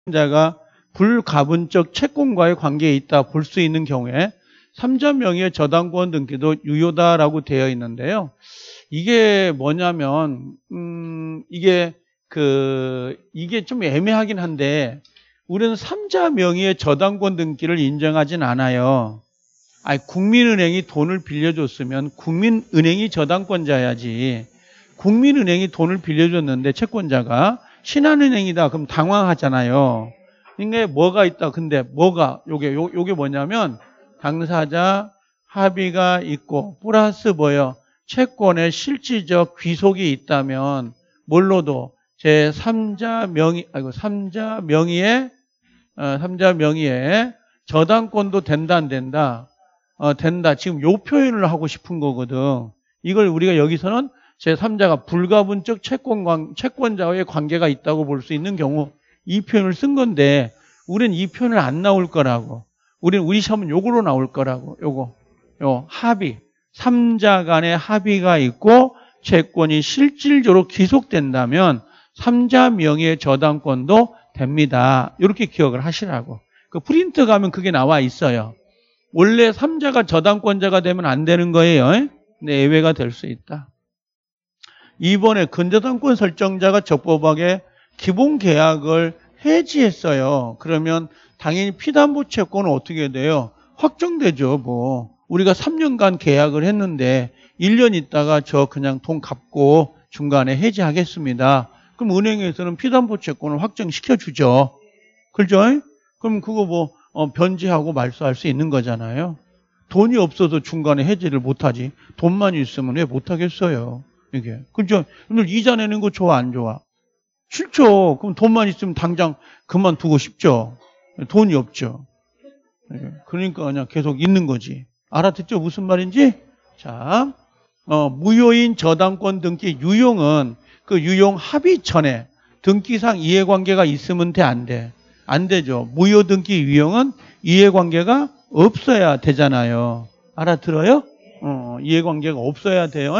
자가 불가분적 채권과의 관계에 있다 볼 수 있는 경우에 삼자 명의의 저당권 등기도 유효다라고 되어 있는데요. 이게 뭐냐면 이게 좀 애매하긴 한데 우리는 삼자 명의의 저당권 등기를 인정하진 않아요. 아니, 국민은행이 돈을 빌려줬으면 국민은행이 저당권자야지. 국민은행이 돈을 빌려줬는데 채권자가 신한은행이다. 그럼 당황하잖아요. 그러니까 뭐가 있다. 근데 뭐가 요게 뭐냐면 당사자 합의가 있고 플러스 뭐요? 채권의 실질적 귀속이 있다면 뭘로도 제 3자 명의의 저당권도 된다 안 된다? 된다. 지금 요 표현을 하고 싶은 거거든. 이걸 우리가 여기서는 제3자가 불가분적 채권자와의 관계가 있다고 볼 수 있는 경우 이 표현을 쓴 건데 우리는 이 표현을 안 나올 거라고. 우리 시험은 요거로 나올 거라고. 요 합의. 3자 간의 합의가 있고 채권이 실질적으로 귀속된다면 3자 명의의 저당권도 됩니다. 이렇게 기억을 하시라고. 그 프린트 가면 그게 나와 있어요. 원래 3자가 저당권자가 되면 안 되는 거예요. 근데 예외가 될 수 있다. 이번에 근저당권 설정자가 적법하게 기본 계약을 해지했어요. 그러면 당연히 피담보 채권은 어떻게 돼요? 확정되죠. 뭐 우리가 3년간 계약을 했는데 1년 있다가 저 그냥 돈 갚고 중간에 해지하겠습니다. 그럼 은행에서는 피담보 채권을 확정시켜 주죠. 그렇죠? 그럼 그거 뭐 변제하고 말소할 수 있는 거잖아요. 돈이 없어서 중간에 해지를 못하지. 돈만 있으면 왜 못하겠어요? 이게. 그죠? 오늘 이자 내는 거 좋아, 안 좋아? 싫죠. 그럼 돈만 있으면 당장 그만두고 싶죠. 돈이 없죠. 그러니까 그냥 계속 있는 거지. 알아듣죠? 무슨 말인지? 자, 무효인 저당권 등기 유용은 그 유용 합의 전에 등기상 이해관계가 있으면 돼, 안 돼? 안 되죠. 무효 등기 유용은 이해관계가 없어야 되잖아요. 알아들어요? 이해관계가 없어야 돼요.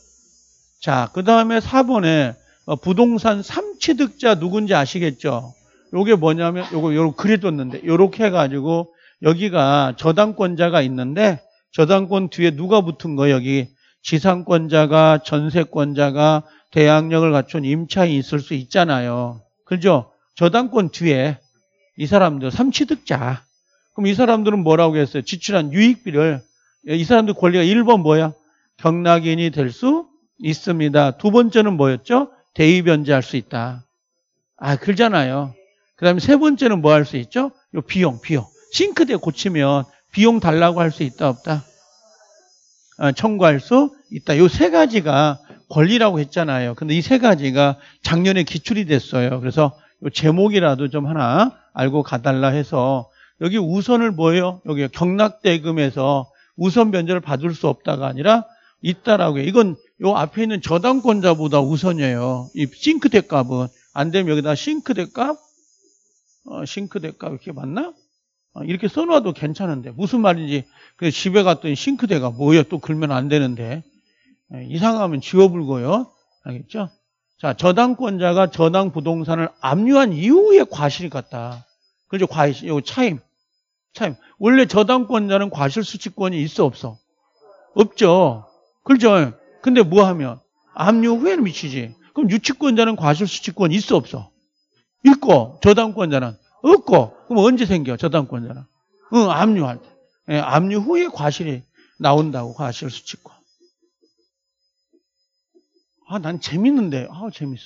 자, 그 다음에 4번에 부동산 삼취득자 누군지 아시겠죠? 요게 뭐냐면 요거 그려뒀는데 요렇게 해가지고 여기가 저당권자가 있는데 저당권 뒤에 누가 붙은 거예요? 여기 지상권자가 전세권자가 대항력을 갖춘 임차인이 있을 수 있잖아요. 그죠? 저당권 뒤에 이 사람들 삼취득자. 그럼 이 사람들은 뭐라고 했어요? 지출한 유익비를 이 사람들 권리가 1번 뭐야? 경락인이 될 수 있습니다. 두 번째는 뭐였죠? 대의변제할 수 있다. 그러잖아요. 그 다음에 세 번째는 뭐 할 수 있죠? 요 비용. 싱크대 고치면 비용 달라고 할 수 있다, 없다? 청구할 수 있다. 요 세 가지가 권리라고 했잖아요. 근데 이 세 가지가 작년에 기출이 됐어요. 그래서 요 제목이라도 좀 하나 알고 가달라 해서 여기 우선을 뭐예요? 여기 경락대금에서 우선 변제를 받을 수 없다가 아니라 있다라고 해요. 이건 요 앞에 있는 저당권자보다 우선이에요. 이 싱크대 값은. 안 되면 여기다 싱크대 값 이렇게 맞나? 이렇게 써놔도 괜찮은데 무슨 말인지 집에 갔더니 싱크대가 뭐예요? 또 그러면 안 되는데 이상하면 지워불고요. 알겠죠? 자, 저당권자가 저당 부동산을 압류한 이후에 과실이 같다. 그죠? 과실, 요 차임. 원래 저당권자는 과실수취권이 있어, 없어? 없죠. 그렇죠? 근데 뭐 하면? 압류 후에는 미치지. 그럼 유치권자는 과실수취권이 있어, 없어? 있고, 저당권자는 없고. 그럼 언제 생겨, 저당권자는? 압류할 때. 압류 후에 과실이 나온다고, 과실수취권. 난 재밌는데. 재밌어.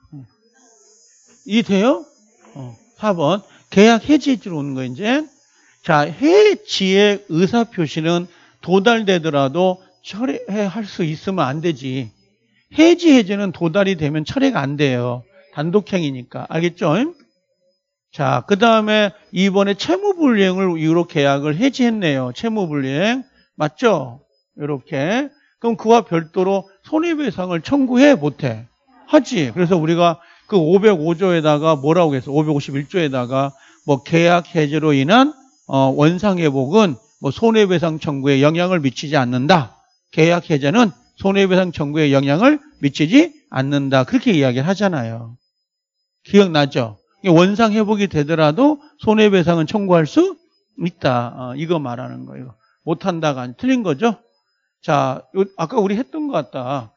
이해돼요? 4번. 계약 해지로 오는 거, 이제. 자, 해지의 의사표시는 도달되더라도 철회할 수 있으면 안 되지. 해지는 도달이 되면 철회가 안 돼요. 단독행위니까. 알겠죠? 자, 그 다음에 이번에 채무불이행을 이유로 계약을 해지했네요. 채무불이행. 맞죠? 이렇게. 그럼 그와 별도로 손해배상을 청구해? 못해? 하지. 그래서 우리가 그 505조에다가 뭐라고 했어? 551조에다가 뭐 계약 해지로 인한 원상회복은 뭐 손해배상 청구에 영향을 미치지 않는다. 계약 해제는 손해배상 청구에 영향을 미치지 않는다. 그렇게 이야기를 하잖아요. 기억나죠? 원상 회복이 되더라도 손해배상은 청구할 수 있다. 이거 말하는 거예요. 못한다가 아니 틀린 거죠. 자, 아까 우리 했던 것 같다.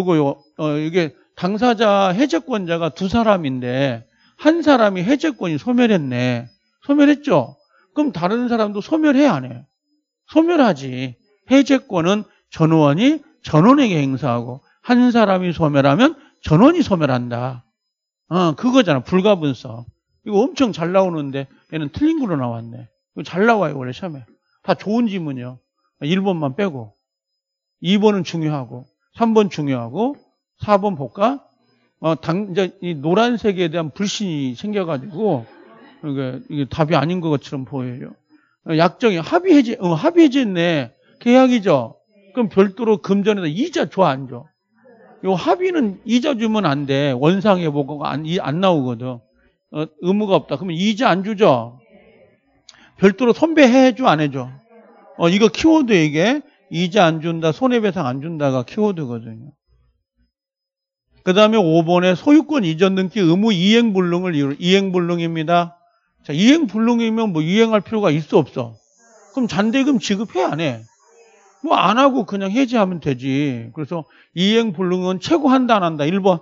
이게 당사자 해제권자가 두 사람인데 한 사람이 해제권이 소멸했네. 소멸했죠? 그럼 다른 사람도 소멸해 안 해? 소멸하지. 해제권은 전원이 전원에게 행사하고 한 사람이 소멸하면 전원이 소멸한다. 그거잖아. 불가분성. 이거 엄청 잘 나오는데 얘는 틀린 걸로 나왔네. 이거 잘 나와요. 원래 시험에. 다 좋은 지문이요. 1번만 빼고. 2번은 중요하고 3번 중요하고 4번 볼까? 이제 이 노란색에 대한 불신이 생겨가지고 이게 답이 아닌 것처럼 보여요. 약정이 합의해제했네. 계약이죠. 그럼 별도로 금전에다 이자 줘 안 줘? 요 합의는 이자 주면 안 돼. 원상회복가 안 나오거든. 의무가 없다. 그러면 이자 안 주죠? 별도로 손배해줘 안 해줘? 이거 키워드 이게 이자 안 준다, 손해배상 안 준다가 키워드거든요. 그 다음에 5번에 소유권 이전 등기 의무 이행불능을 이행불능입니다. 자, 이행불능이면 뭐 이행할 필요가 있어 없어? 그럼 잔대금 지급해 안 해? 뭐 안 하고 그냥 해지하면 되지. 그래서 이행불능은 최고한다 안 한다? 1번.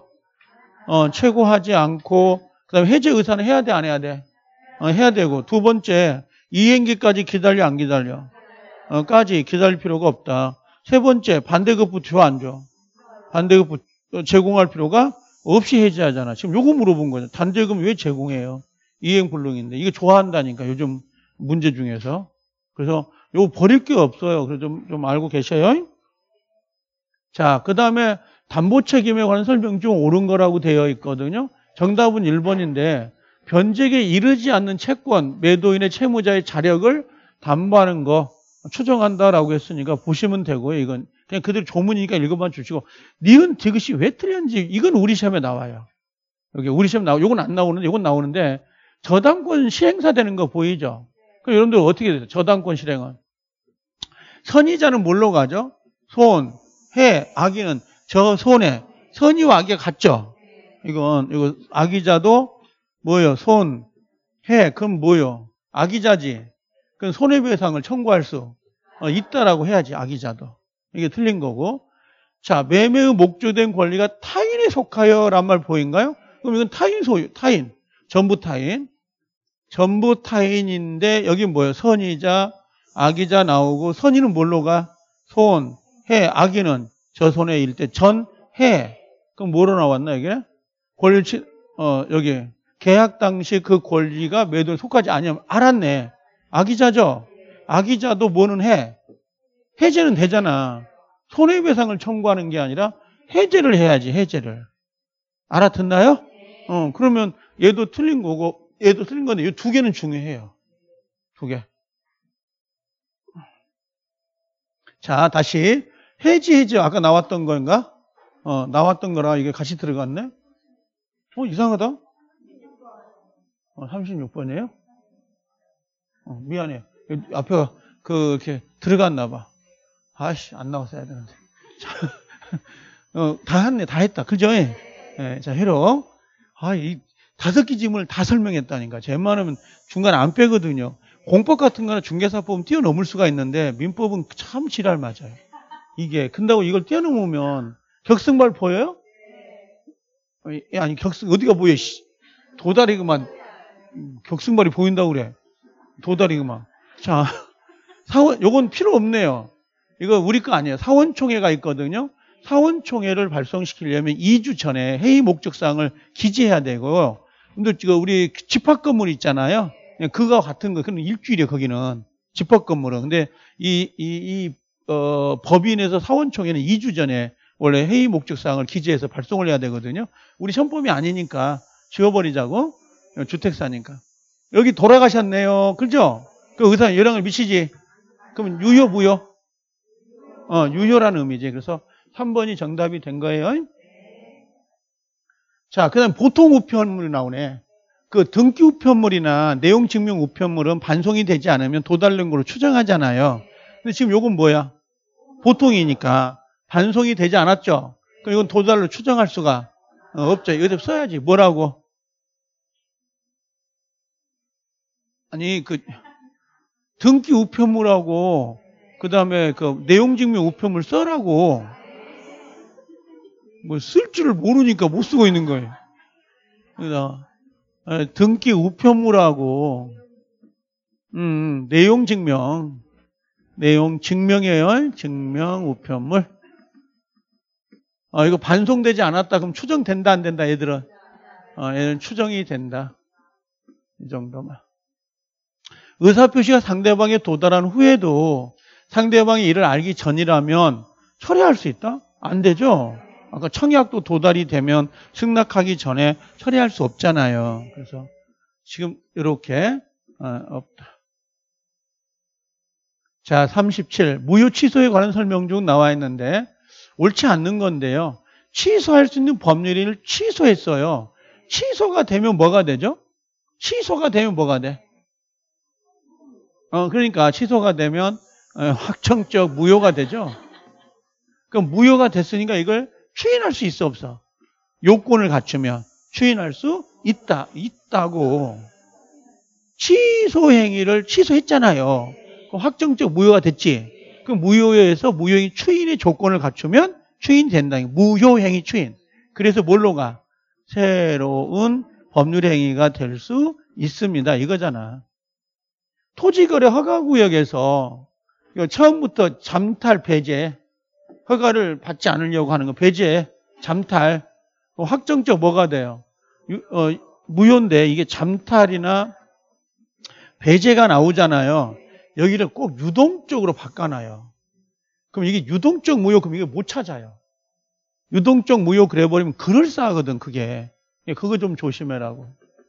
최고하지 않고 그 다음에 해제 의사는 해야 돼 안 해야 돼? 해야 되고. 두 번째 이행기까지 기다려 안 기다려? 까지 기다릴 필요가 없다. 세 번째 반대급부 줘 안 줘? 반대급부 제공할 필요가 없이 해지하잖아. 지금 요거 물어본 거죠. 반대금 왜 제공해요? 이행불능인데 이거 좋아한다니까 요즘 문제 중에서. 그래서 요거 버릴 게 없어요. 그래서 좀 알고 계셔요. 자, 그 다음에 담보 책임에 관한 설명 중 옳은 거라고 되어 있거든요. 정답은 1번인데 변제에 이르지 않는 채권 매도인의 채무자의 자력을 담보하는 거 추정한다라고 했으니까 보시면 되고요. 이건 그냥 그대로 조문이니까 읽어만 주시고 니은 디귿이 왜 틀렸는지 이건 우리 시험에 나와요. 여기 우리 시험 요건 안 나오는데 요건 나오는데 저당권 시행사 되는 거 보이죠? 그럼 여러분들 어떻게 돼요? 저당권 실행은 선의자는 뭘로 가죠? 손, 해, 악의는 저 손에 선의와 악의가 같죠? 이거 악의자도 뭐예요? 손, 해, 그럼 뭐예요? 악의자지. 그럼 손해배상을 청구할 수 있다라고 해야지. 악의자도. 이게 틀린 거고. 자, 매매의 목조된 권리가 타인에 속하여 란 말 보인가요? 그럼 이건 타인 소유, 타인. 전부 타인. 전부 타인인데 여기 뭐예요? 선의자, 악의자 나오고 선의는 뭘로 가? 손, 해, 악의는 저 손에 일 때 전, 해. 그럼 뭐로 나왔나 이게? 여기 계약 당시 그 권리가 매도에 속하지 아니하면 알았네. 악의자죠? 악의자도 뭐는 해? 해제는 되잖아. 손해배상을 청구하는 게 아니라 해제를 해야지, 해제를. 알아듣나요? 그러면 얘도 틀린 거고, 얘도 틀린 건데, 이 두 개는 중요해요. 두 개. 자, 다시. 해지, 아까 나왔던 건가? 나왔던 거라 이게 같이 들어갔네? 이상하다? 36번이에요? 미안해. 앞에 이렇게 들어갔나 봐. 아씨, 안 나왔어야 되는데. 다 했다. 그죠? 예, 자, 회로. 이 5개 지문을 다 설명했다니까. 제 말은 중간에 안 빼거든요. 공법 같은 거는 중개사법은 뛰어넘을 수가 있는데, 민법은 참 지랄 맞아요. 이게. 근다고 이걸 뛰어넘으면, 격승발 보여요? 아니, 어디가 보여, 씨. 도다리그만, 격승발이 보인다고 그래. 도다리그만. 자, 요건 필요 없네요. 이거 우리 거 아니에요. 사원총회가 있거든요. 사원총회를 발송시키려면 2주 전에 회의 목적사항을 기재해야 되고요. 근데 우리 집합 건물 있잖아요. 그거와 같은 거. 그럼 일주일이에요, 거기는. 집합 건물은. 근데 법인에서 사원총회는 2주 전에 원래 회의 목적사항을 기재해서 발송을 해야 되거든요. 우리 시험범위 아니니까 지워버리자고. 주택사니까. 여기 돌아가셨네요. 그죠? 그 의사 영향을 미치지? 그러면 유효, 무효? 유효라는 의미지. 그래서 3번이 정답이 된 거예요. 자, 그 다음 보통 우편물이 나오네. 그 등기 우편물이나 내용 증명 우편물은 반송이 되지 않으면 도달능고로 추정하잖아요. 근데 지금 요건 뭐야? 보통이니까 반송이 되지 않았죠? 그럼 이건 도달로 추정할 수가 없죠. 이거 좀 써야지. 뭐라고? 아니, 등기 우편물하고, 그 다음에 내용증명 우편물 써라고. 뭐 쓸 줄을 모르니까 못 쓰고 있는 거예요. 그래서, 등기 우편물하고, 내용 증명이에요. 증명 우편물. 이거 반송되지 않았다. 그럼 추정된다, 안 된다, 얘들은? 얘는 추정이 된다. 이 정도만. 의사표시가 상대방에 도달한 후에도 상대방이 이를 알기 전이라면 처리할 수 있다? 안 되죠? 아까 청약도 도달이 되면 승낙하기 전에 처리할 수 없잖아요. 그래서 지금 이렇게 없다. 자, 37. 무효 취소에 관한 설명 중 나와 있는데 옳지 않는 건데요. 취소할 수 있는 법률을 취소했어요. 취소가 되면 뭐가 되죠? 취소가 되면 뭐가 돼? 그러니까 취소가 되면 확정적 무효가 되죠. 그럼 무효가 됐으니까 이걸 추인할 수 있어 없어? 요건을 갖추면 추인할 수 있다고. 취소 행위를 취소했잖아요. 그럼 확정적 무효가 됐지. 그 무효에서 무효행위 추인의 조건을 갖추면 추인된다. 무효행위 추인. 그래서 뭘로 가? 새로운 법률행위가 될 수 있습니다. 이거잖아. 토지거래 허가구역에서 처음부터 잠탈, 배제, 허가를 받지 않으려고 하는 거, 배제, 잠탈, 확정적 뭐가 돼요? 무효인데 이게 잠탈이나 배제가 나오잖아요. 여기를 꼭 유동적으로 바꿔놔요. 그럼 이게 유동적 무효, 그럼 이게 못 찾아요. 유동적 무효 그래버리면 그럴싸하거든, 그게. 그거 좀 조심해라고.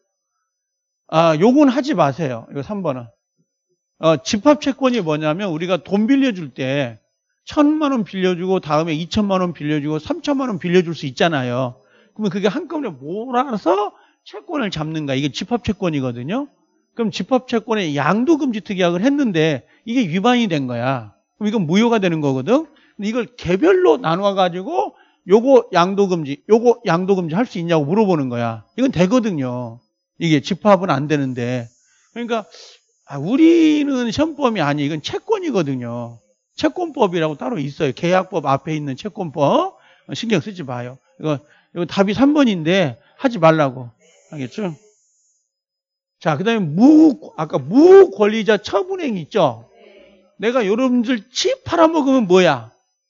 요건 하지 마세요. 이거 3번은. 집합채권이 뭐냐면 우리가 돈 빌려줄 때 1,000만 원 빌려주고 다음에 2,000만 원 빌려주고 3,000만 원 빌려줄 수 있잖아요. 그러면 그게 한꺼번에 몰아서 채권을 잡는 거야. 이게 집합채권이거든요. 그럼 집합채권에 양도금지 특약을 했는데 이게 위반이 된 거야. 그럼 이건 무효가 되는 거거든. 근데 이걸 개별로 나눠가지고 요거 양도금지 할 수 있냐고 물어보는 거야. 이건 되거든요. 이게 집합은 안 되는데. 그러니까 우리는 시험범이 아니, 이건 채권이거든요. 채권법이라고 따로 있어요. 계약법 앞에 있는 채권법. 신경 쓰지 마요. 이거 답이 3번인데 하지 말라고. 알겠죠? 자, 그 다음에 아까 무권리자 처분행위 있죠? 내가 여러분들 집 팔아먹으면 뭐야?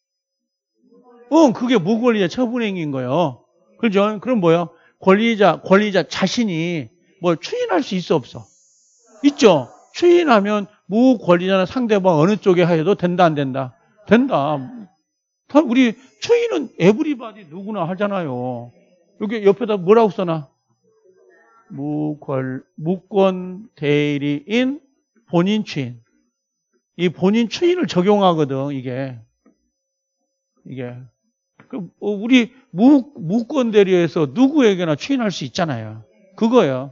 그게 무권리자 처분행위인 거예요. 그죠? 그럼 뭐야? 권리자 자신이 뭘 추인할 수 있어, 없어? 있죠? 추인하면 무권리자나 상대방 어느 쪽에 하여도 된다, 안 된다? 된다. 우리 추인은 에브리바디 누구나 하잖아요. 여기 옆에다 뭐라고 써놔? 무권 대리인 본인 추인. 이 본인 추인을 적용하거든, 이게. 우리 무권 대리에서 누구에게나 추인할 수 있잖아요. 그거예요.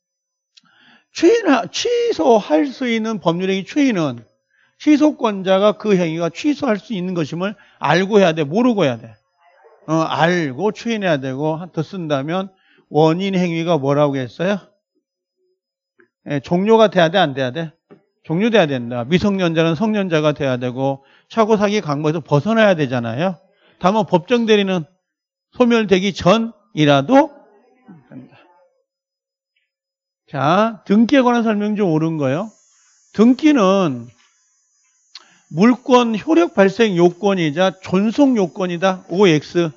취소할 수 있는 법률행위 추인은 취소권자가 그 행위가 취소할 수 있는 것임을 알고 해야 돼, 모르고 해야 돼. 알고 추인해야 되고, 더 쓴다면 원인 행위가 뭐라고 했어요? 종료가 돼야 돼, 안 돼야 돼? 종료돼야 된다. 미성년자는 성년자가 돼야 되고 사고 사기 강박에서 벗어나야 되잖아요. 다만 법정 대리는 소멸되기 전이라도 됩니다. 자, 등기에 관한 설명 좀 옳은 거예요. 등기는 물권 효력 발생 요건이자 존속 요건이다. OX.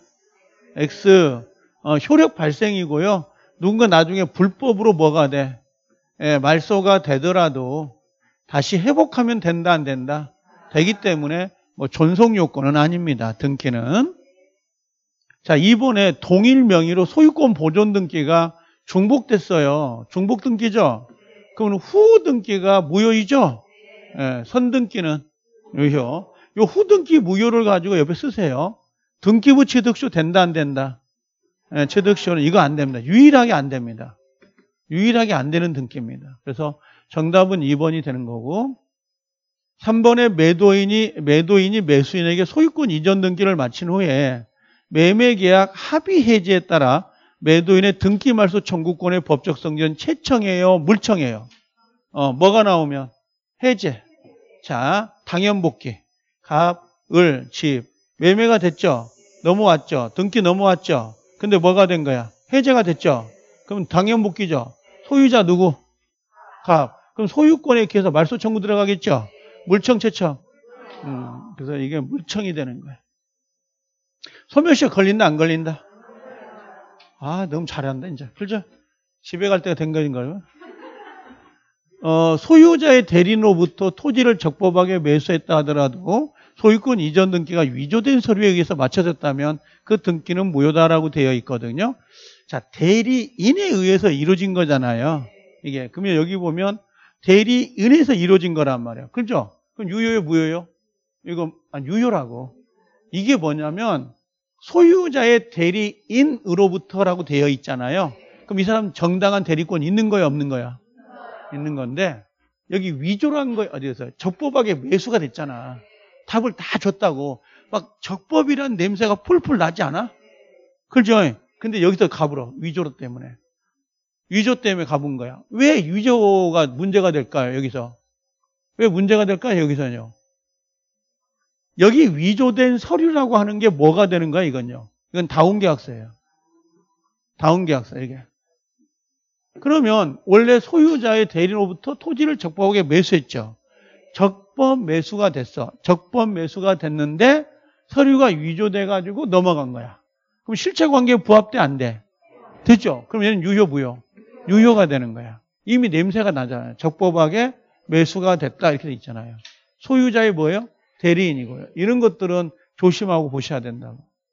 효력 발생이고요. 누군가 나중에 불법으로 뭐가 돼? 말소가 되더라도 다시 회복하면 된다, 안 된다? 되기 때문에 뭐 존속 요건은 아닙니다. 등기는. 자, 이번에 동일 명의로 소유권 보존 등기가 중복됐어요. 중복 등기죠? 그러면 후 등기가 무효이죠? 선등기는 유효. 요 후등기 무효를 가지고 옆에 쓰세요. 등기부 취득쇼 된다, 안 된다? 취득쇼는 이거 안 됩니다. 유일하게 안 됩니다. 유일하게 안 되는 등기입니다. 그래서 정답은 2번이 되는 거고, 3번에 매도인이 매수인에게 소유권 이전 등기를 마친 후에 매매계약 합의 해지에 따라 매도인의 등기 말소 청구권의 법적 성질은 채청이에요, 물청이에요? 뭐가 나오면? 해제. 자, 당연복귀. 갑, 을, 집. 매매가 됐죠? 넘어왔죠? 등기 넘어왔죠? 근데 뭐가 된 거야? 해제가 됐죠? 그럼 당연복귀죠? 소유자 누구? 갑. 그럼 소유권에 기해서 말소 청구 들어가겠죠? 물청 채청. 그래서 이게 물청이 되는 거야. 소멸시효 걸린다, 안 걸린다? 아, 너무 잘한다, 이제. 그죠? 집에 갈 때가 된 거인가요? 소유자의 대리인으로부터 토지를 적법하게 매수했다 하더라도 소유권 이전 등기가 위조된 서류에 의해서 맞춰졌다면 그 등기는 무효다라고 되어 있거든요. 자, 대리인에 의해서 이루어진 거잖아요. 이게. 그러면 여기 보면 대리인에서 이루어진 거란 말이에요. 그죠? 그럼 유효요, 무효요? 이거, 유효라고. 이게 뭐냐면 소유자의 대리인으로부터라고 되어 있잖아요. 그럼 이 사람 정당한 대리권 있는 거야, 없는 거야? 있는 건데, 여기 위조란 거, 어디에서? 적법하게 매수가 됐잖아. 답을 다 줬다고. 막 적법이란 냄새가 풀풀 나지 않아? 그죠? 근데 여기서 가불어. 위조 때문에. 위조 때문에 가본 거야. 왜 위조가 문제가 될까요, 여기서? 왜 문제가 될까요, 여기서는요? 여기 위조된 서류라고 하는 게 뭐가 되는 거야, 이건요? 이건 다운계약서예요. 다운계약서, 이게. 그러면 원래 소유자의 대리인으로부터 토지를 적법하게 매수했죠. 적법 매수가 됐어. 적법 매수가 됐는데 서류가 위조돼가지고 넘어간 거야. 그럼 실체관계에 부합돼, 안 돼? 됐죠? 그럼 얘는 유효, 무효? 유효가 되는 거야. 이미 냄새가 나잖아요. 적법하게 매수가 됐다 이렇게 돼 있잖아요. 소유자의 뭐예요? 대리인이고요. 이런 것들은 조심하고 보셔야 된다고.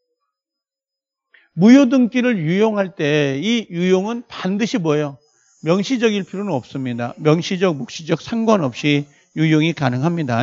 무효등기를 유용할 때 이 유용은 반드시 뭐예요? 명시적일 필요는 없습니다. 명시적, 묵시적 상관없이 유용이 가능합니다.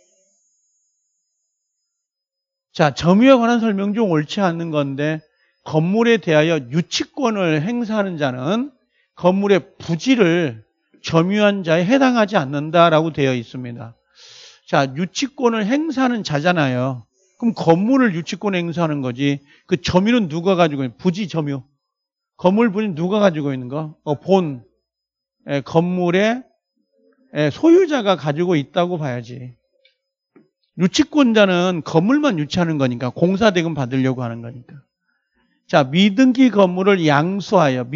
자, 점유에 관한 설명 중 옳지 않는 건데 건물에 대하여 유치권을 행사하는 자는 건물의 부지를 점유한 자에 해당하지 않는다라고 되어 있습니다. 자, 유치권을 행사하는 자잖아요. 그럼 건물을 유치권 행사하는 거지. 그 점유는 누가 가지고 있는? 부지 점유. 건물 부지는 누가 가지고 있는 거? 본. 건물의 소유자가 가지고 있다고 봐야지. 유치권자는 건물만 유치하는 거니까. 공사대금 받으려고 하는 거니까. 자, 미등기 건물을 양수하여,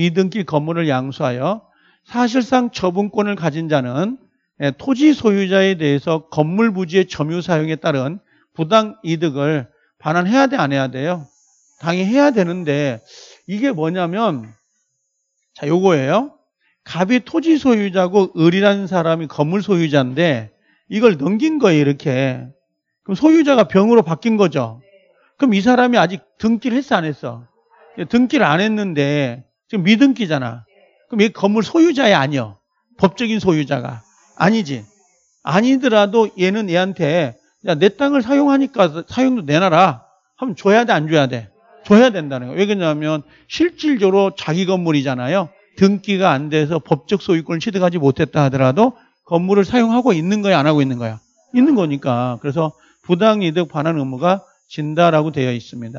사실상 처분권을 가진 자는 토지 소유자에 대해서 건물 부지의 점유 사용에 따른 부당 이득을 반환해야 돼, 안 해야 돼요? 당연히 해야 되는데, 이게 뭐냐면, 자, 요거예요. 갑이 토지 소유자고 을이라는 사람이 건물 소유자인데, 이걸 넘긴 거예요, 이렇게. 그럼 소유자가 병으로 바뀐 거죠. 그럼 이 사람이 아직 등기를 했어, 안 했어? 등기를 안 했는데, 지금 미등기잖아. 그럼 이 건물 소유자야, 아니요? 법적인 소유자가. 아니지. 아니더라도 얘는 얘한테, 야, 내 땅을 사용하니까 사용도 내놔라 하면 줘야 돼, 안 줘야 돼? 줘야 된다는 거예요. 왜 그러냐면 실질적으로 자기 건물이잖아요. 등기가 안 돼서 법적 소유권을 취득하지 못했다 하더라도 건물을 사용하고 있는 거야, 안 하고 있는 거야? 있는 거니까. 그래서 부당이득 반환 의무가 진다라고 되어 있습니다.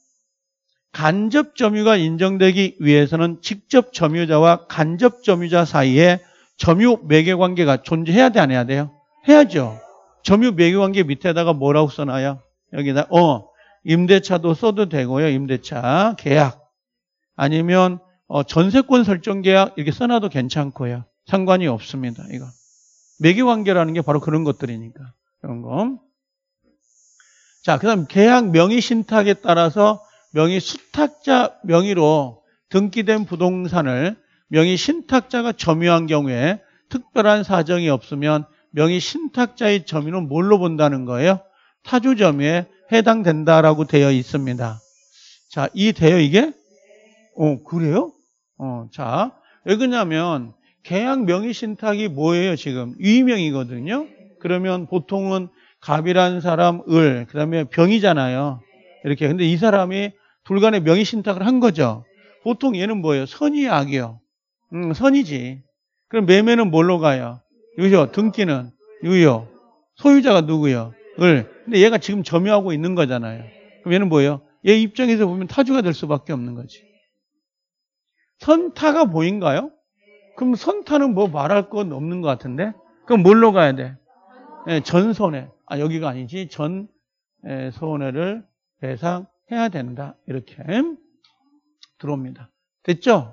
간접 점유가 인정되기 위해서는 직접 점유자와 간접 점유자 사이에 점유 매개 관계가 존재해야 돼, 안 해야 돼요? 해야죠. 점유 매개 관계 밑에다가 뭐라고 써놔요? 여기다 임대차도 써도 되고요. 임대차 계약 아니면 전세권 설정 계약 이렇게 써놔도 괜찮고요. 상관이 없습니다. 이거 매개 관계라는 게 바로 그런 것들이니까 그런 거. 자, 그다음 계약 명의 신탁에 따라서 명의 수탁자 명의로 등기된 부동산을 명의 신탁자가 점유한 경우에 특별한 사정이 없으면 명의 신탁자의 점유는 뭘로 본다는 거예요? 타주 점유에 해당된다라고 되어 있습니다. 자, 이 돼요 이게? 그래요? 자, 왜 그러냐면 계약 명의 신탁이 뭐예요 지금? 유의명이거든요. 그러면 보통은 갑이라는 사람, 을, 그 다음에 병이잖아요. 이렇게. 근데 이 사람이 둘간에 명의 신탁을 한 거죠. 보통 얘는 뭐예요? 선이 악이요. 선이지. 그럼 매매는 뭘로 가요? 유효. 등기는 유효. 소유자가 누구요? 을. 근데 얘가 지금 점유하고 있는 거잖아요. 그럼 얘는 뭐예요? 얘 입장에서 보면 타주가 될 수밖에 없는 거지. 선타가 보인가요? 그럼 선타는 뭐 말할 건 없는 것 같은데? 그럼 뭘로 가야 돼? 예, 전손해. 아, 여기가 아니지. 손해를 배상해야 된다. 이렇게 들어옵니다. 됐죠?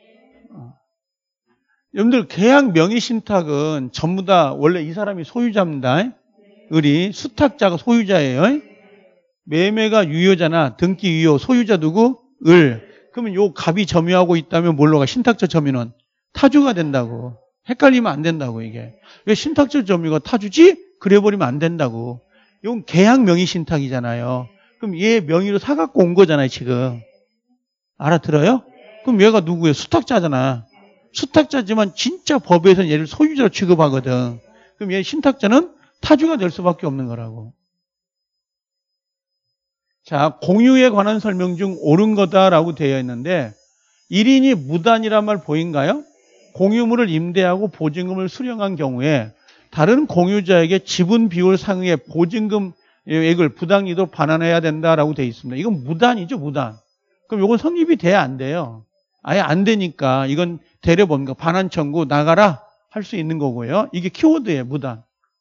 여러분들 계약 명의 신탁은 전부 다 원래 이 사람이 소유자입니다. 을이 수탁자가 소유자예요. 매매가 유효자나 등기 유효 소유자 누구? 을. 그러면 요 갑이 점유하고 있다면 뭘로 가? 신탁자 점유는 타주가 된다고. 헷갈리면 안 된다고 이게. 왜 신탁자 점유가 타주지? 그래버리면 안 된다고. 이건 계약 명의 신탁이잖아요. 그럼 얘 명의로 사갖고 온 거잖아요 지금. 알아들어요? 그럼 얘가 누구예요? 수탁자잖아. 수탁자지만 진짜 법에서는 얘를 소유자로 취급하거든. 그럼 얘 신탁자는 타주가 될 수밖에 없는 거라고. 자, 공유에 관한 설명 중 옳은 거다라고 되어 있는데 1인이 무단이란 말 보인가요? 공유물을 임대하고 보증금을 수령한 경우에 다른 공유자에게 지분 비율 상의 보증금액을 부당이도 반환해야 된다라고 되어 있습니다. 이건 무단이죠, 무단. 그럼 이건 성립이 돼야 안 돼요. 아예 안 되니까 이건 대려 뭡니까? 반환 청구 나가라 할 수 있는 거고요. 이게 키워드예요, 무단.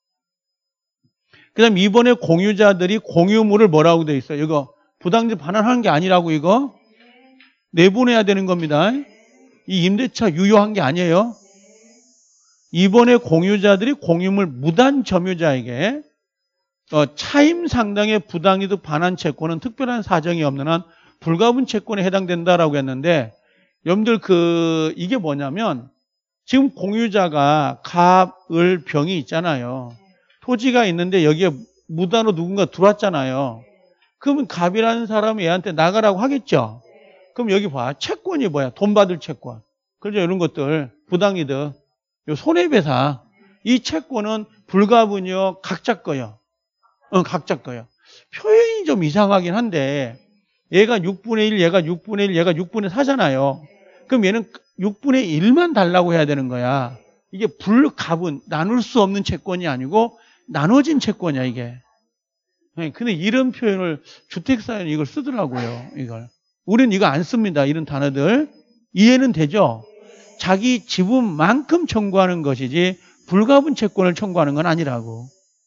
그 다음 이번에 공유자들이 공유물을 뭐라고 되어 있어요? 이거 부당이도 반환하는 게 아니라고 이거 내보내야 되는 겁니다. 이 임대차 유효한 게 아니에요. 이번에 공유자들이 공유물 무단 점유자에게 차임 상당의 부당이득 반환 채권은 특별한 사정이 없는 한 불가분 채권에 해당된다라고 했는데 여러분들 이게 뭐냐면 지금 공유자가 갑, 을, 병이 있잖아요. 토지가 있는데 여기에 무단으로 누군가 들어왔잖아요. 그러면 갑이라는 사람이 얘한테 나가라고 하겠죠. 그럼 여기 봐. 채권이 뭐야? 돈 받을 채권. 그렇죠? 이런 것들. 부당이득. 요 손해배상. 이 채권은 불가분이요. 각자 거요. 각자 거요. 표현이 좀 이상하긴 한데 얘가 6분의 1, 얘가 6분의 1, 얘가 6분의 4잖아요. 그럼 얘는 6분의 1만 달라고 해야 되는 거야. 이게 불가분, 나눌 수 없는 채권이 아니고 나눠진 채권이야, 이게. 근데 이런 표현을 주택사에는 이걸 쓰더라고요, 이걸. 우리는 이거 안 씁니다, 이런 단어들. 이해는 되죠? 자기 지분만큼 청구하는 것이지 불가분 채권을 청구하는 건 아니라고.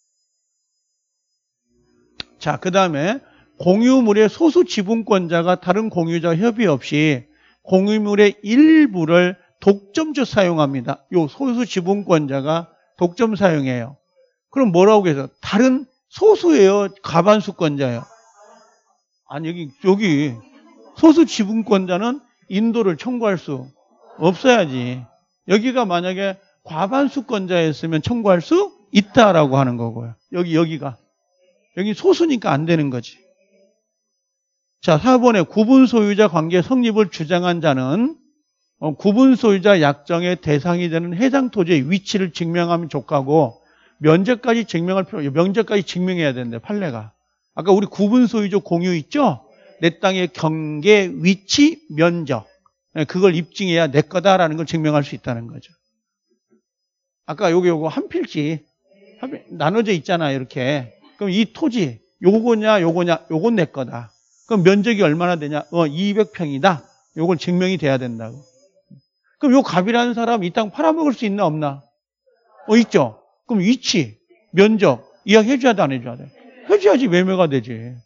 자, 그 다음에 공유물의 소수 지분권자가 다른 공유자와 협의 없이 공유물의 일부를 독점적 사용합니다. 요 소수 지분권자가 독점 사용해요. 그럼 뭐라고 해서? 다른 소수예요? 과반수권자예요? 아니, 여기 소수 지분권자는 인도를 청구할 수 없어야지. 여기가 만약에 과반수권자였으면 청구할 수 있다라고 하는 거고요. 여기가. 여기 소수니까 안 되는 거지. 자, 4번에 구분 소유자 관계 성립을 주장한 자는 구분 소유자 약정의 대상이 되는 해당 토지의 위치를 증명하면 족하고 면적까지 증명할 필요, 면적까지 증명해야 되는데 판례가. 아까 우리 구분 소유자 공유 있죠? 내 땅의 경계, 위치, 면적. 그걸 입증해야 내 거다라는 걸 증명할 수 있다는 거죠. 아까 요거 한 필지 나눠져 있잖아요, 이렇게. 그럼 이 토지 요거냐, 요건 내 거다. 그럼 면적이 얼마나 되냐? 200평이다. 요걸 증명이 돼야 된다고. 그럼 요 갑이라는 사람 이 땅 팔아먹을 수 있나 없나? 있죠. 그럼 위치, 면적 이야기해줘야 돼, 안 해줘야 돼? 해줘야지 매매가 되지.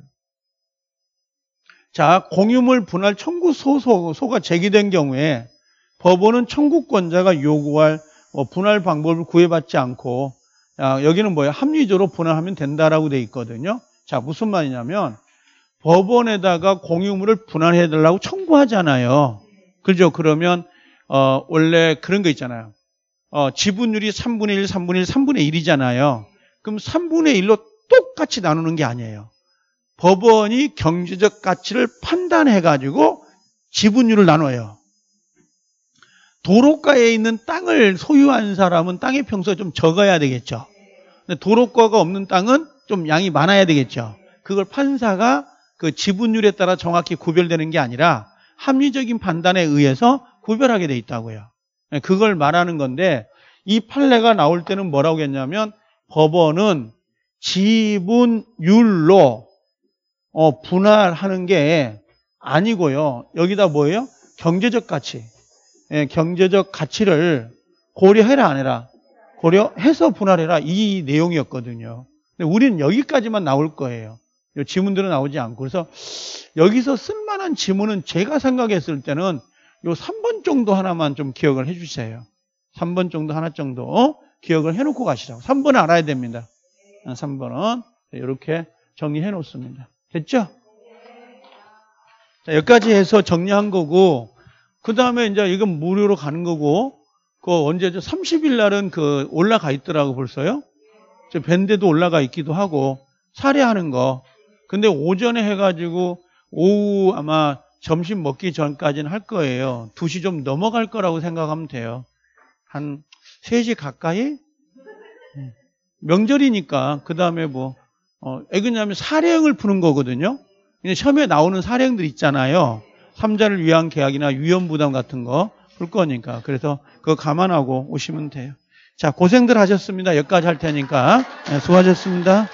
자, 공유물 분할 청구 소가 제기된 경우에 법원은 청구권자가 요구할 분할 방법을 구애받지 않고 여기는 뭐예요? 합리적으로 분할하면 된다라고 돼 있거든요. 자, 무슨 말이냐면 법원에다가 공유물을 분할해달라고 청구하잖아요. 그죠? 그러면 원래 그런 거 있잖아요. 지분율이 3분의 1, 3분의 1, 3분의 1이잖아요. 그럼 3분의 1로 똑같이 나누는 게 아니에요. 법원이 경제적 가치를 판단해가지고 지분율을 나눠요. 도로가에 있는 땅을 소유한 사람은 땅의 평수가 좀 적어야 되겠죠. 근데 도로가가 없는 땅은 좀 양이 많아야 되겠죠. 그걸 판사가 그 지분율에 따라 정확히 구별되는 게 아니라 합리적인 판단에 의해서 구별하게 돼 있다고요. 그걸 말하는 건데 이 판례가 나올 때는 뭐라고 했냐면 법원은 지분율로 분할하는 게 아니고요. 여기다 뭐예요? 경제적 가치. 경제적 가치를 고려해라 안 해라? 고려해서 분할해라 이 내용이었거든요. 근데 우리는 여기까지만 나올 거예요. 이 지문들은 나오지 않고. 그래서 여기서 쓸만한 지문은 제가 생각했을 때는 요 3번 정도 하나만 좀 기억을 해 주세요. 3번 정도 하나 정도 기억을 해놓고 가시라고. 3번은 알아야 됩니다. 3번은 이렇게 정리해 놓습니다. 됐죠? 자, 여기까지 해서 정리한 거고, 그 다음에 이제 이건 무료로 가는 거고, 그 언제죠? 30일 날은 그 올라가 있더라고 벌써요. 저 밴드도 올라가 있기도 하고, 사례하는 거. 근데 오전에 해가지고 오후 아마 점심 먹기 전까지는 할 거예요. 2시 좀 넘어갈 거라고 생각하면 돼요. 한 3시 가까이? 명절이니까, 그 다음에 뭐, 왜냐하면 사례형을 푸는 거거든요. 시험에 나오는 사례형들 있잖아요. 3자를 위한 계약이나 위험부담 같은 거 풀 거니까. 그래서 그거 감안하고 오시면 돼요. 자, 고생들 하셨습니다. 여기까지 할 테니까. 네, 수고하셨습니다.